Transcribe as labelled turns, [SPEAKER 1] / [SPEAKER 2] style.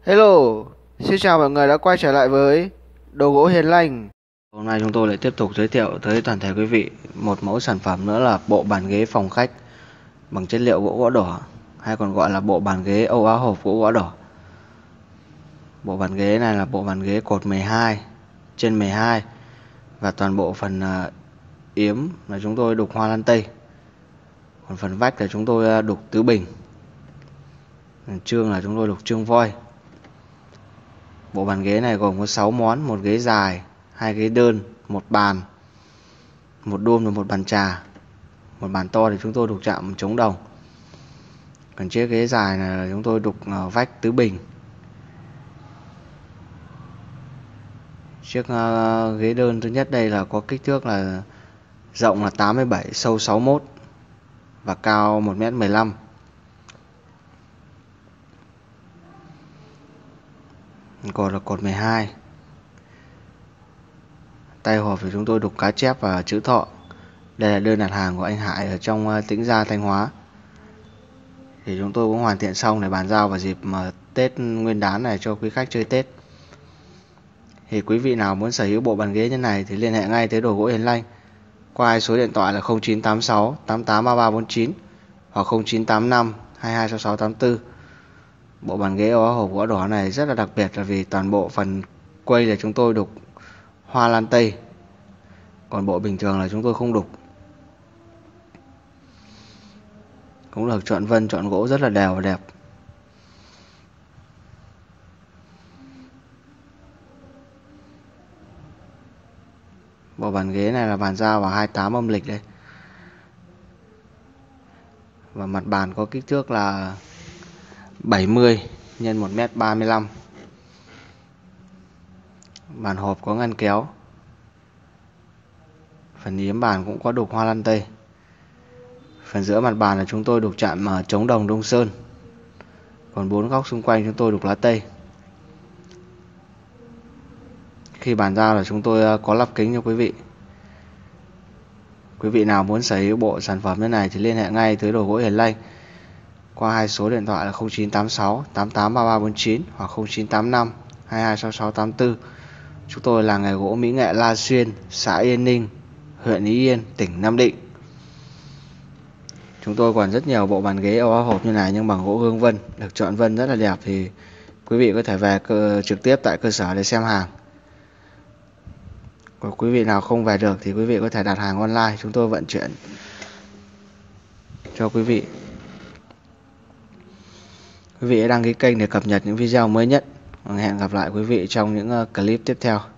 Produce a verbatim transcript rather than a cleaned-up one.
[SPEAKER 1] Hello, xin chào mọi người đã quay trở lại với Đồ gỗ Hiền Lành.
[SPEAKER 2] Hôm nay chúng tôi lại tiếp tục giới thiệu tới toàn thể quý vị một mẫu sản phẩm nữa là bộ bàn ghế phòng khách bằng chất liệu gỗ gõ đỏ, hay còn gọi là bộ bàn ghế Âu Á hộp gỗ gõ đỏ. Bộ bàn ghế này là bộ bàn ghế cột mười hai trên mười hai, và toàn bộ phần yếm là chúng tôi đục hoa lan tây, còn phần vách là chúng tôi đục tứ bình, chương là chúng tôi đục chương voi. Bộ bàn ghế này gồm có sáu món: một ghế dài, hai ghế đơn, một bàn, một đôn và một bàn trà. Một bàn to thì chúng tôi đục chạm chống đồng. Còn chiếc ghế dài này là chúng tôi đục vách tứ bình. Chiếc ghế đơn thứ nhất đây là có kích thước là rộng là tám mươi bảy, sâu sáu mươi mốt và cao một mét mười lăm. Cột là cột mười hai. Tay hộp thì chúng tôi đục cá chép và chữ thọ. Đây là đơn đặt hàng của anh Hải ở trong Tĩnh Gia, Thanh Hóa. Thì chúng tôi cũng hoàn thiện xong để bàn giao vào dịp mà Tết Nguyên đán này cho quý khách chơi Tết. Thì quý vị nào muốn sở hữu bộ bàn ghế như này thì liên hệ ngay tới Đồ gỗ Hiền Lành qua số điện thoại là không chín tám sáu tám tám ba ba bốn chín hoặc không chín tám năm hai hai sáu sáu tám tư. Bộ bàn ghế Âu Á hộp gỗ đỏ này rất là đặc biệt là vì toàn bộ phần quây là chúng tôi đục hoa lan tây, còn bộ bình thường là chúng tôi không đục. Cũng được chọn vân, chọn gỗ rất là đều và đẹp. Bộ bàn ghế này là bàn giao vào hai mươi tám âm lịch đây. Và mặt bàn có kích thước là bảy mươi nhân một mét ba mươi lăm. Bàn hộp có ngăn kéo. Phần yếm bàn cũng có đục hoa lan tây. Phần giữa mặt bàn là chúng tôi đục chạm chống đồng Đông Sơn. Còn bốn góc xung quanh chúng tôi đục lá tây. Khi bàn giao là chúng tôi có lắp kính cho quý vị. Quý vị nào muốn sở hữu bộ sản phẩm như này thì liên hệ ngay tới Đồ gỗ Hiền Lành qua hai số điện thoại là không chín tám sáu tám tám ba ba bốn chín hoặc không chín tám năm hai hai sáu sáu tám tư. Chúng tôi là nghề gỗ mỹ nghệ La Xuyên, xã Yên Ninh, huyện Ý Yên, tỉnh Nam Định. Chúng tôi còn rất nhiều bộ bàn ghế Âu Á hộp như này nhưng bằng gỗ hương vân, được chọn vân rất là đẹp, thì quý vị có thể về cơ, trực tiếp tại cơ sở để xem hàng. Còn quý vị nào không về được thì quý vị có thể đặt hàng online, chúng tôi vận chuyển cho quý vị. Quý vị hãy đăng ký kênh để cập nhật những video mới nhất. Hẹn gặp lại quý vị trong những clip tiếp theo.